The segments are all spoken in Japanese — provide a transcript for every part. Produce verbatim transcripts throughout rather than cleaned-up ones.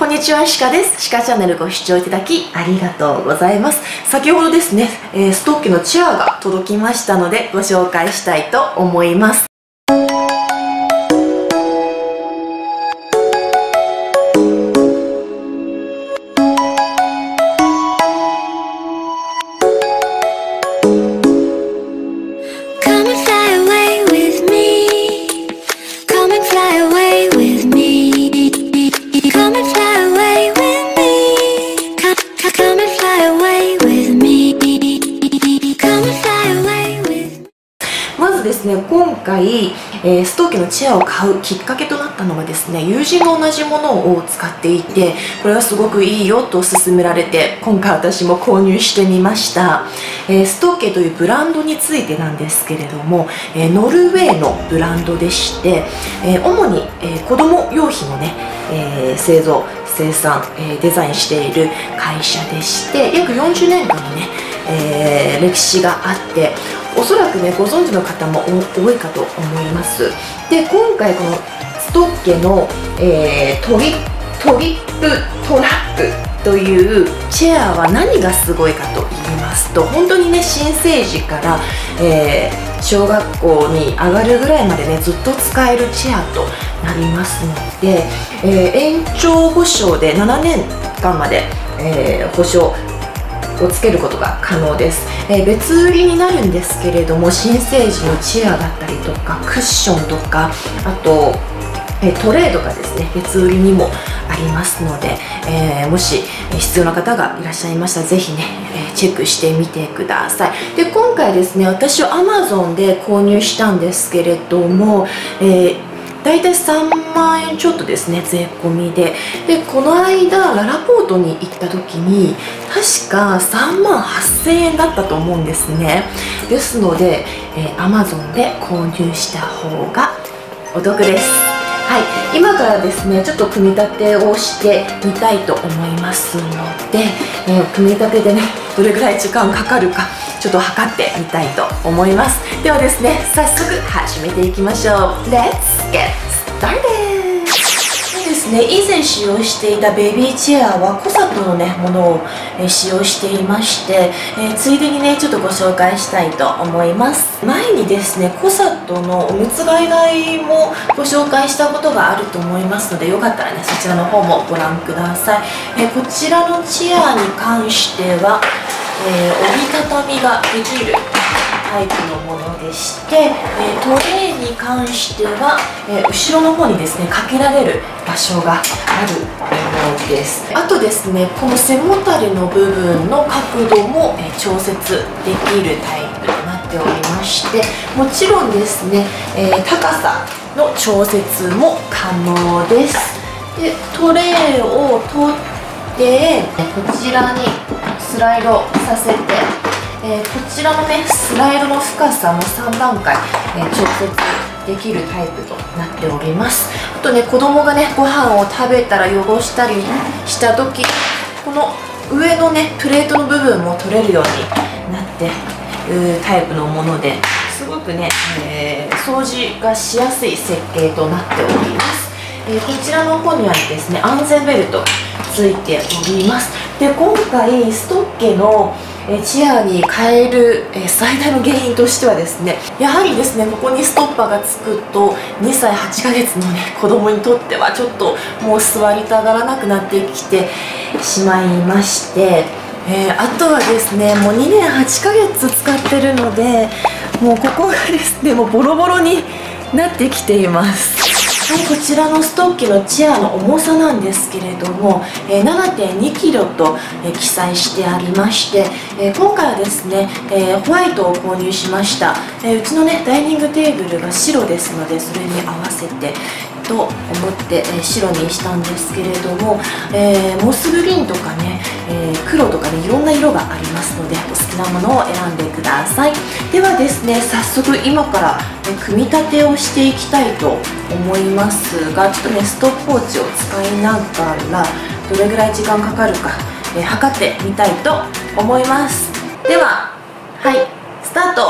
こんにちは、シカです。シカチャンネルご視聴いただきありがとうございます。先ほどですね、えー、ストッキのチェアが届きましたのでご紹介したいと思います。まずですね、今回、えー、ストッキのチェアを買うきっかけとなったのがですね、友人が同じものを使っていて、これはすごくいいよと勧められて、今回私も購入してみました。えー、ストッキというブランドについてなんですけれども、えー、ノルウェーのブランドでして、えー、主に、えー、子供用品をね、えー、製造生産、えー、デザインしている会社でして、約よんじゅうねんかんのね、えー、歴史があって、おそらくねご存知の方も多いかと思います。で、今回このストッケの、えー、トリトリップトラップというチェアは何がすごいかと言いますと、本当にね新生児から、えー、小学校に上がるぐらいまでねずっと使えるチェアとなりますので、えー、延長保証でななねんかんまで、えー、保証をつけることが可能です。えー、別売りになるんですけれども、新生児のチェアだったりとかクッションとか、あと、えー、トレードがですね別売りにもありますので、えー、もし必要な方がいらっしゃいましたらぜひね、えー、チェックしてみてください。で、今回ですね、私は アマゾン で購入したんですけれども、えーだいたいさんまんえんちょっとですね、税込みで。で、この間ララポートに行った時に確かさんまんはっせんえんだったと思うんですね。ですので、えー、アマゾン で購入した方がお得です。はい、今からですねちょっと組み立てをしてみたいと思いますので、えー、組み立てでねどれぐらい時間かかるかちょっと測ってみたいと思います。ではですね、早速始めていきましょう。 Let's get started。ですね、以前使用していたベビーチェアはコサットの、ね、ものを、え使用していまして、えー、ついでにねちょっとご紹介したいと思います。前にですねコサットのおむつ替え台もご紹介したことがあると思いますので、よかったらねそちらの方もご覧ください。えー、こちらのチェアに関しては、えー、折りたたみができるタイプのものでして、えー、トレーに関しては、えー、後ろの方にですねかけられる場所があるものです。あとですね、この背もたれの部分の角度も、えー、調節できるタイプとなっておりまして、もちろんですね、えー、高さの調節も可能です。で、トレーを取ってこちらにスライドさせて、えー、こちらのねスライドの深さもさんだんかい、えー、調節できるタイプとなっております。あとね、子供がねご飯を食べたら汚したりした時、この上のねプレートの部分も取れるようになっているタイプのもので、すごくね、えー、掃除がしやすい設計となっております。えー、こちらの方にはですね安全ベルトついております。で、今回ストッケのチェアに変える最大の原因としてはですね、やはりですねここにストッパーがつくとにさいはちかげつのね子供にとってはちょっともう座りたがらなくなってきてしまいまして、えー、あとはですねもうにねんはちかげつ使ってるので、もうここがですねもうボロボロになってきています。はい、こちらのストッキのチェアの重さなんですけれども、えー、ななてんにキロと、えー、記載してありまして、えー、今回はですね、えー、ホワイトを購入しました。えー、うちのねダイニングテーブルが白ですので、それに合わせてと思って、えー、白にしたんですけれども、えー、モスグリーンとかね、えー、黒とかねいろんな色がありますので、お好きなものを選んでください。ではですね、早速今から、えー、組み立てをしていきたいと思いますが、ちょっとねストップウォッチを使いながらどれぐらい時間かかるか、えー、測ってみたいと思います。では、はい、スタート。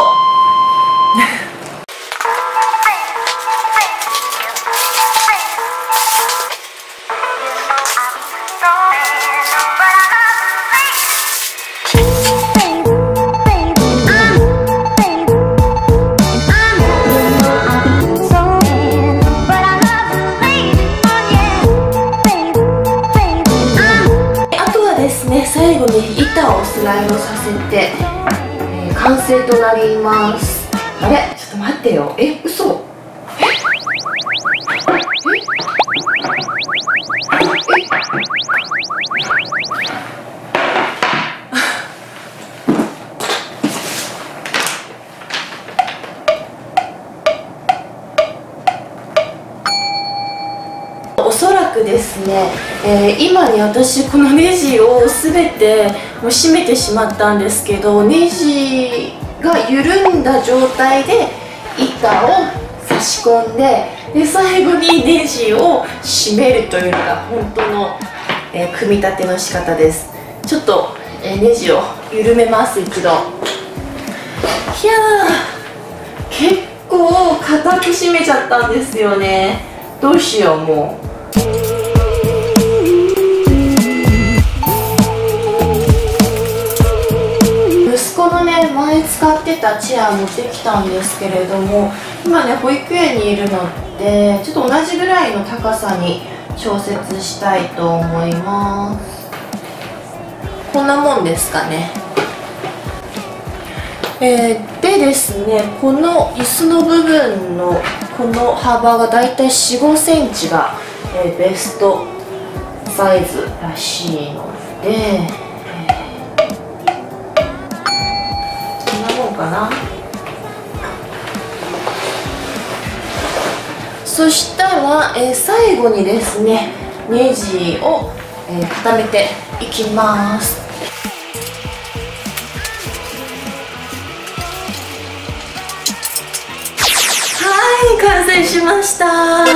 最後に板をスライドさせて、えー、完成となります。あれ、ちょっと待ってよ。え、嘘。おそらくですね、えー、今に私このネジを全てもう締めてしまったんですけど、ネジが緩んだ状態で板を差し込んで、で最後にネジを締めるというのが本当の、えー、組み立ての仕方です。ちょっと、えー、ネジを緩めます。一度。いやー、結構固く締めちゃったんですよね。どうしよう。もう息子のね、前使ってたチェア持ってきたんですけれども、今ね保育園にいるのでちょっと同じぐらいの高さに調節したいと思います。こんなもんですかね。えー、でですね、この椅子の部分のこの幅がだいたいよん、ごセンチが、えー、ベストサイズらしいので、えー、こんなもんかな。そしたら、えー、最後にですねネジを、えー、固めていきます。完成しました。えー、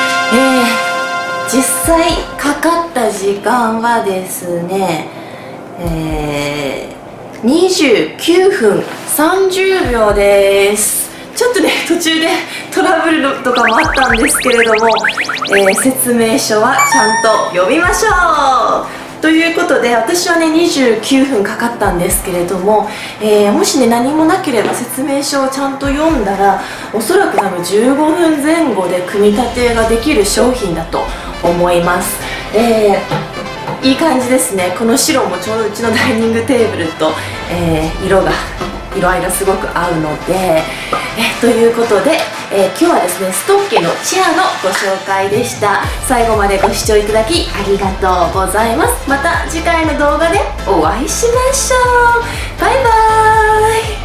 実際かかった時間はですね、えー、にじゅうきゅうふんさんじゅうびょうです。ちょっとね途中でトラブルとかもあったんですけれども、えー、説明書はちゃんと読みましょうということで、私はねにじゅうきゅうふんかかったんですけれども、えー、もしね何もなければ説明書をちゃんと読んだらおそらく多分じゅうごふんぜん後で組み立てができる商品だと思います。えー、いい感じですね。この白もちょうどうちのダイニングテーブルと、えー、色が色合いがすごく合うので、えということで、えー、今日はですねストッケのチェアのご紹介でした。最後までご視聴いただきありがとうございます。また次回の動画でお会いしましょう。バイバーイ。